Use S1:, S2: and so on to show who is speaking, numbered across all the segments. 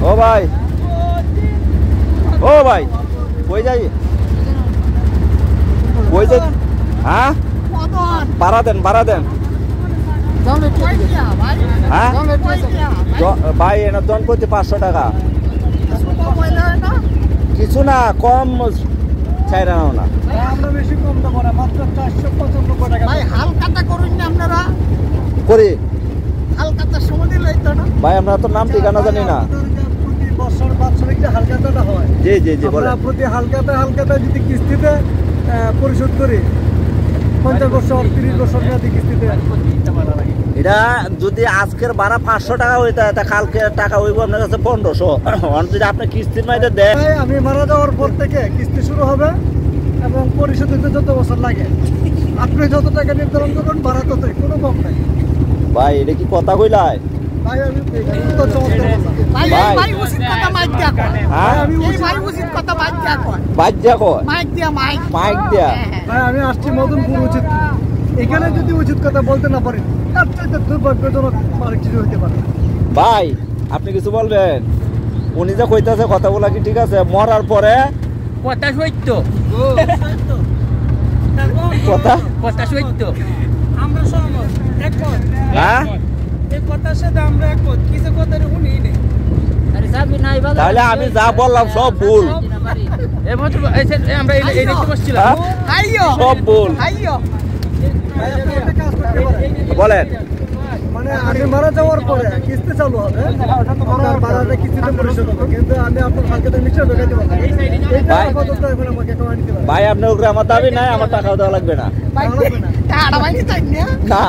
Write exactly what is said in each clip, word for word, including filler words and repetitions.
S1: ও ভাই ও ভাই কই যাই কই যাই হ্যাঁ ভাড়া দেন ভাড়া দেন হ্যাঁ ভাই এনার দন প্রতি পাঁচশো টাকা কিছু না কম চাইরা নাও না
S2: আমরা বেশি কম দেবো না মাত্র চারশো পঁচানব্বই টাকা ভাই হালকাটা করুন না আপনারা
S1: করি
S2: হালকাটা সময় দিলে তো না
S1: ভাই আমরা তো নাম ঠিকানা জানি না
S2: প্রতি বছর বাৎসরিক যে হালকাটা হয়
S1: জি জি জি বলেন
S2: প্রতি হালকাটা হালকাটা যদি কিস্তিতে পরিশোধ করি পঞ্চাশ বছর তিরিশ বছর মেয়াদি কিস্তিতে
S1: এটা যদি আজকের ভাড়া পাঁচশো টাকা হইতে তা কালকে টাকা হইব আপনার কাছে পনেরোশো যদি আপনি কিস্তির মাইতে দেন
S2: আমি মারা যাওয়ার পর থেকে কিস্তি শুরু হবে এবং পরিশোধ হতে যত বছর লাগে আপনি যত টাকা নির্ধারণ করবেন ভাড়া ততই কোনো কম নাই
S1: ভাই এটা কি কথা কইলাই
S2: ভাই আমি তো চমৎকার বললাম ভাই ভাই উচিত কথা মাইক দিয়া কয় হ্যাঁ আমি এই ভাই উচিত কথা মাইক দিয়া কয়
S1: মাইক দিয়া কয়
S2: মাইক দিয়া মাইক
S1: মাইক দিয়া
S2: ভাই আমি আসছি মদনপুর উচিত এখানে যদি উচিত কথা বলতে না পারি তার চাইতে দুর্ভাগ্যজনক আর কিছু হইতে পারে
S1: ভাই আপনি কিছু বলবেন উনি যে কইতাছে কথাগুলা কি ঠিক আছে মরার পরে
S3: কথা সত্য
S1: কথা
S3: কথা সত্য
S2: আমরা সহমত একমত
S1: হ্যাঁ
S2: এই কথার সাথে আমরা একমত কিছু কথা শুনি নেই
S3: আরে সাবি নাই বাবা
S1: তাহলে আমি যা বললাম সব ভুল
S3: এই মাত্র আমরা এই এই দেখতে বসছিলাম
S2: আইয়ো
S1: সব ভুল
S2: আইয়ো ভাই আপনি একটা কাজ করতে পারেন
S1: বলেন
S2: মানে আমি মারা যাওয়ার পরে কিস্তি চালু হবে আমার ভাড়াটা কিস্তিতে পরিশোধ হবে কিন্তু আমি আপনার হালকাতে নিশ্চয় ঢোকাইতে পারবো এইটা আপাতত এখন আমাকে কমাই নিতে পারবো
S1: ভাই আপনার উপরে আমার দাবি নাই আমার টাকাও দেওয়া লাগবে না
S2: টাকা বাইনি চাই না
S1: না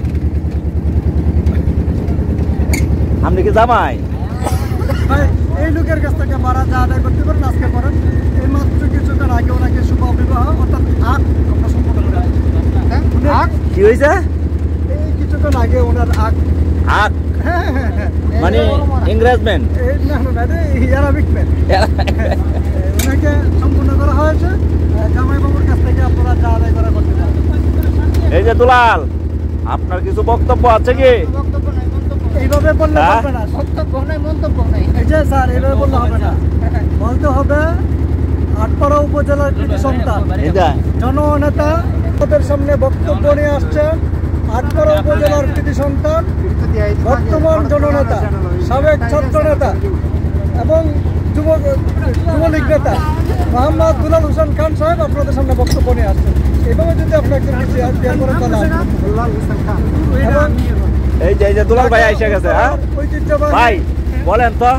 S1: আপনি কি জামাই
S2: ভাই এই লোকের কাছ থেকে মারা যা আদায় করতে পারেন আজকে করেন এই মাত্র কিছুক্ষণ আগে ওনাকে শুভ বিবাহ অর্থাৎ আগ আমরা সম্পন্ন করে আগ
S1: কি হয়েছে
S2: এই কিছুক্ষণ আগে ওনার আগ
S1: আগ মানে এনগেজমেন্ট
S2: এই না না না অ্যারাবিক ম্যান ওনাকে সম্পূর্ণ করা হয়েছে জামাই বাবুর কাছ থেকে আপনারা যা আদায় করা করতে পারেন
S1: এই যে দুলাল আপনার কিছু বক্তব্য আছে কি
S2: এইভাবে বললে হবে না বক্তব্য নাই মন্তব্য নাই এই যে স্যার এইভাবে বললে হবে না বলতে হবে আটপাড়া উপজেলার কৃতি সন্তান জননেতা ওদের সামনে বক্তব্য নিয়ে আসছেন আটপাড়া উপজেলার কৃতি সন্তান বর্তমান জননেতা সাবেক ছাত্র নেতা এবং যুব যুবলীগ নেতা মোহাম্মদ দুলাল হোসেন খান সাহেব আপনাদের সামনে বক্তব্য নিয়ে আসছেন এইভাবে যদি আপনি একজন বিয়ার করেন এবং
S1: এই যে এই যে দুলাল ভাই এসে গেছে হ্যাঁ ভাই বলেন তো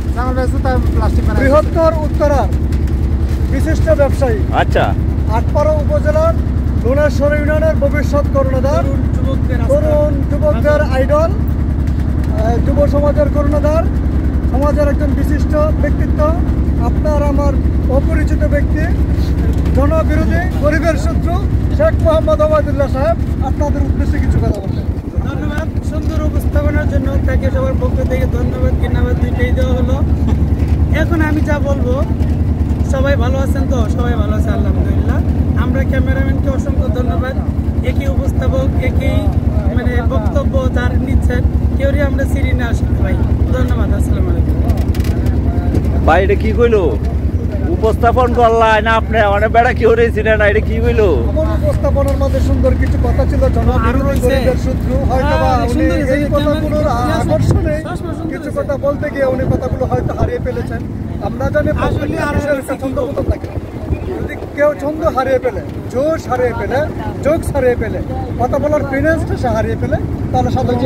S2: বৃহত্তর উত্তরার বিশিষ্ট ব্যবসায়ী
S1: আচ্ছা
S2: আটপাড়া উপজেলার লোনেশ্বর ইউনিয়নের ভবিষ্যৎ কর্ণধার তরুণ যুবকদের আইডল যুব সমাজের কর্ণধার সমাজের একজন বিশিষ্ট ব্যক্তিত্ব আপনার আমার অপরিচিত ব্যক্তি জনবিরোধী গরিবের শত্রু শেখ মোহাম্মদ ওবায়দুল্লাহ সাহেব আপনাদের উদ্দেশ্যে কিছু কথা বলবেন। ধন্যবাদ সুন্দর উপস্থাপনার জন্য তাকে সবার পক্ষ থেকে ধন্যবাদ ধন্যবাদ দুইটাই দেওয়া হলো। এখন আমি যা বলবো সবাই ভালো আছেন তো? সবাই ভালো আছে আলহামদুলিল্লাহ। আমরা ক্যামেরাম্যানকে অসংখ্য ধন্যবাদ, একই উপস্থাপক একই মানে বক্তব্য যার নিচ্ছেন কেউই আমরা সিঁড়ি না আসি ভাই। ধন্যবাদ, আসসালামু আলাইকুম।
S1: ভাই এটা কি কইলো উপস্থাপন করলাই না আপনি অনেক বেড়া কেউ রেছিলেন না এটা কি কইলো
S2: আমার উপস্থাপনার মধ্যে সুন্দর কিছু কথা ছিল জনবিরোধী গরিবের শত্রু হয়তো বা উনি এই কথাগুলোর আকর্ষণে কিছু কথা বলতে গিয়ে উনি কথাগুলো হয়তো হারিয়ে ফেলেছেন। আমরা জানি ছন্দ মতো থাকে, যদি কেউ ছন্দ হারিয়ে ফেলে জোশ হারিয়ে ফেলে জোকস হারিয়ে ফেলে কথা বলার ফিনান্সটা সে হারিয়ে ফেলে তাহলে সাধারণ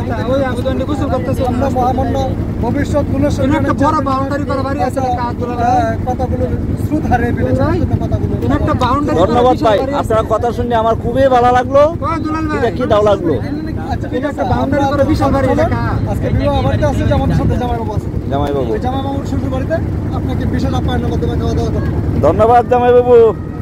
S2: আমরা মহামান্য ভবিষ্যৎ কথাগুলো স্রোত হারিয়ে ফেলেছে।
S1: ধন্যবাদ ভাই, আপনার কথা শুনে আমার খুবই ভালো লাগলো। এটা কি দাও লাগলো
S2: আজকে বিবাহ বাড়িতে আছে জামাইয়ের সাথে জামাইবাবু আছে
S1: জামাইবাবু
S2: জামাইবাবুর শ্বশুর বাড়িতে আপনাকে বিশাল আপ্যায়নের মাধ্যমে খাওয়া দাওয়া করবো।
S1: ধন্যবাদ জামাইবাবু।